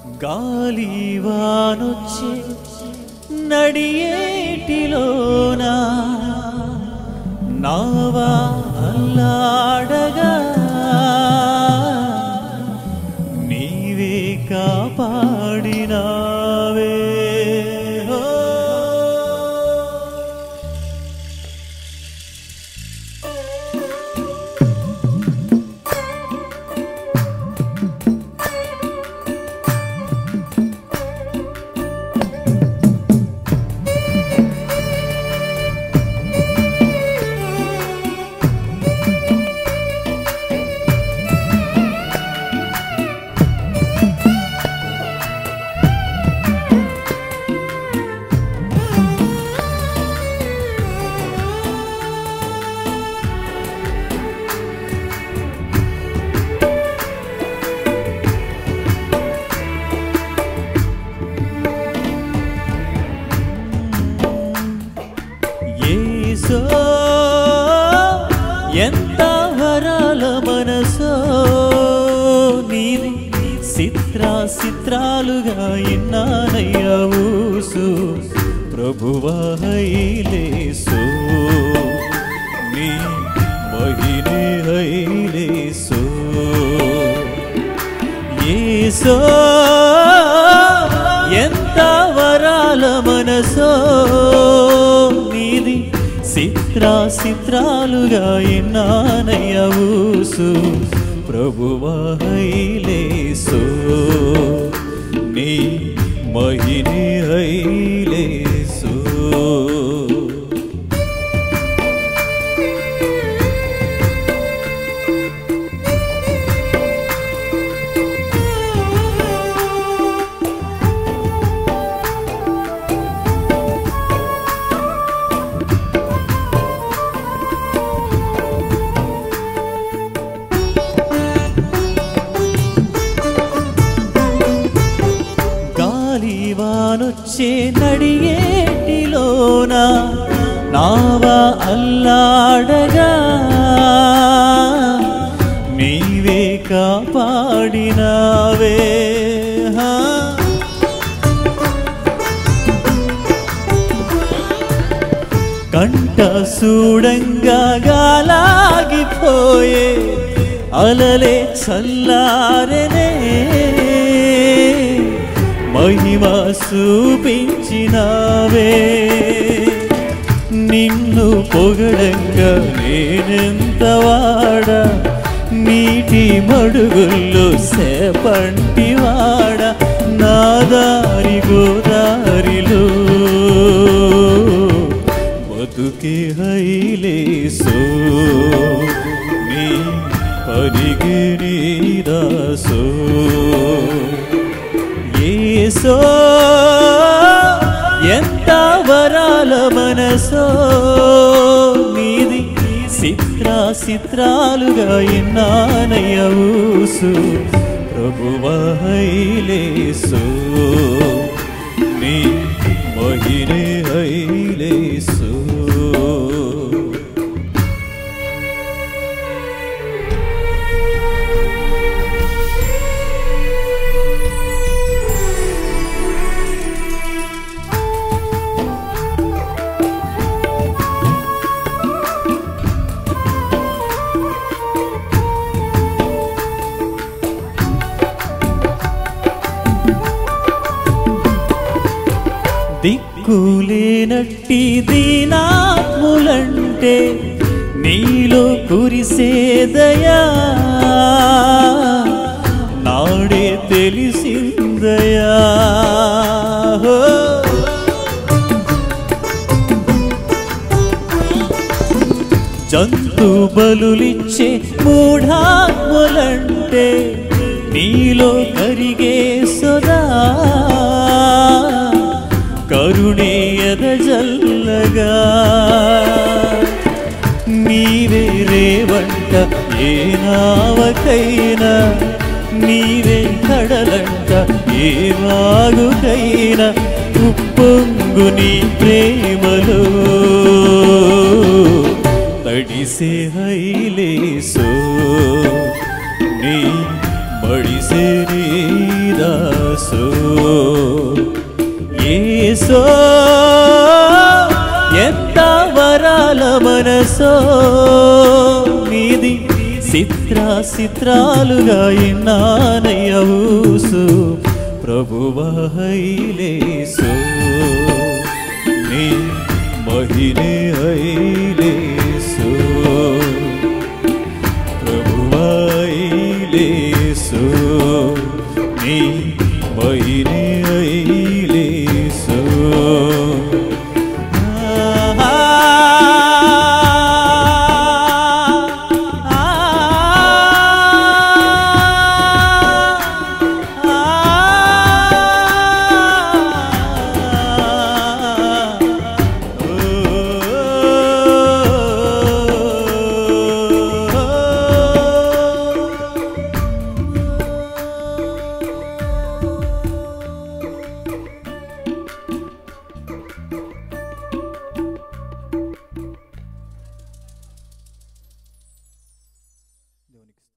గాలివానొచ్చే నడియేటిలోనా నావా అల్లాడగా నీవే కాపాడినావే ఎంత వరాల మనసో నీది చిత్రాలుగా ఇన్నానయ్యా ఊసు ప్రభువా హైలేసు నీ మహినే హైలేసు యేసో ఎంత వరాల మనసో నీది చిత్రాలుగా ఇన్నానయ్యా ఊసు ప్రభువా హైలేసు నీ మహినే హైలేసు గాలివానొచ్చే నడియేటిలోనా నావా అల్లాడగా నీవే కాపాడినావే కంట చూడంగా గాలాగిపోయే అలలే చల్లారనే మహిమ చూపించినావే నిన్ను పొగడంగా నేనెంత వాడ నీటి మడుగుల్లో సేపంటివాడ నా దారి గోదారిలో బతుకే హైలేసో నీ పనికి నీదాసో యేసో ఎంత వరాల మనసో నీది చిత్రాలుగా ఇన్నానయ్యా ఊసు ప్రభువా హైలేసు నీ మహినే హైలేసు దిక్కులేనట్టి దీనాత్ములంటే నీలో కురిసేదయా నాడే తెలిసిందయా జంతు బలులిచ్చే మూఢాత్ములంటే నీలో కరిగే సదా కరుణేయద జల్లగా నీవే రేవంట ఏ నావకైనా నీవే కడలంట ఏ వాగుకైనా ఉప్పొంగు నీ ప్రేమలో తడిసే హైలేసో నీ బడిసే నీ దాసో మనసు యేసో ఎంత వరాల మనసో నీది చిత్రాలుగా ఎన్నానయ్యవూసు ప్రభువా హైలేసు నీ మహినే హైలేసు ప్రభువా హైలేసు నీ మహినే హైలేసు దేవునికి